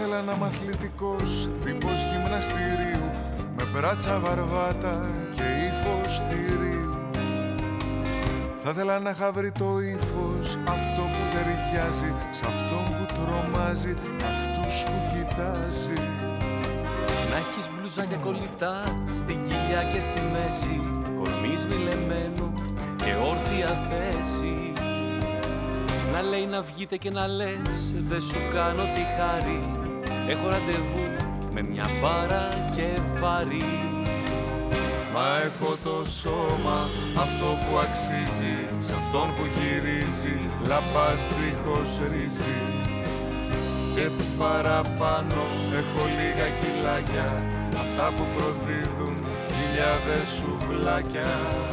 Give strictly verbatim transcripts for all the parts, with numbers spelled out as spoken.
ήθελα να είμαι αθλητικός τύπος γυμναστηρίου, με μπράτσα βαρβάτα και ύφος θηρίου. Θα ήθελα να είχα βρει το ύφος αυτό που ταιριάζει σ' αυτόν που τρομάζει, αυτούς που κοιτάζει. Να έχεις μπλουζάκια κολλητά στην κοιλιά και στη μέση, κορμί σμιλεμένο και όρθια θέση. Να λέει να βγείτε και να λες δεν σου κάνω τη χάρη, έχω ραντεβού με μια μπάρα και βαρύ. Μα έχω το σώμα αυτό που αξίζει σ' αυτόν που γυρίζει λαπάς δίχως ρύζι. Και παραπάνω έχω λίγα κιλάκια, αυτά που προδίδουν χιλιάδες σουβλάκια.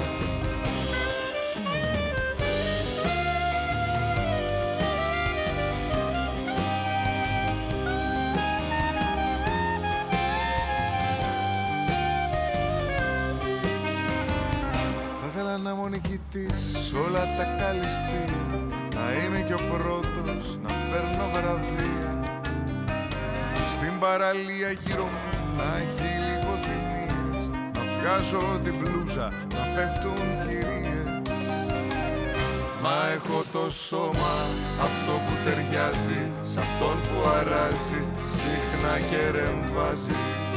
Να είμαι ο νικητής σ' όλα τα καλλιστεία, να είμαι και ο πρώτος να παίρνω βραβεία. Στην παραλία γύρω μου να έχει λιποθυμίες, να βγάζω την μπλούζα να πέφτουν κυρίες. Μα έχω το σώμα αυτό που ταιριάζει σ' αυτόν που αράζει, συχνά και ρεμβάζει.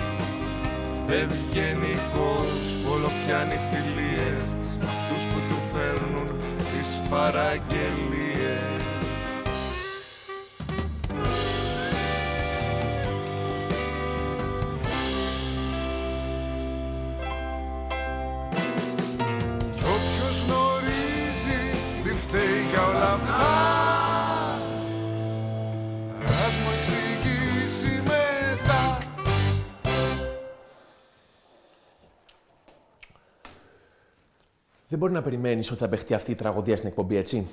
Ευγενικός πολλο πιάνει φιλίες, μ' αυτούς που του φέρνουν τις παραγγελίες. Κι όποιος γνωρίζει τι φταίει για όλα αυτά, ας μου εξηγήσει μετά. Δεν μπορεί να περιμένεις ότι θα παιχτεί αυτή η τραγωδία στην εκπομπή, έτσι.